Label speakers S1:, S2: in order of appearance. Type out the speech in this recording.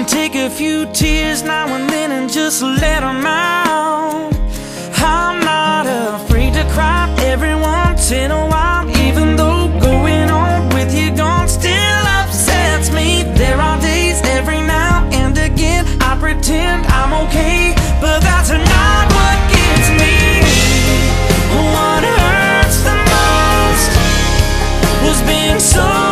S1: take a few tears now and then and just let them out. I'm not afraid to cry every once in a while, even though going on with you gone still upsets me. There are days every now and again I pretend I'm okay, but that's not what gets me. What hurts the most was being so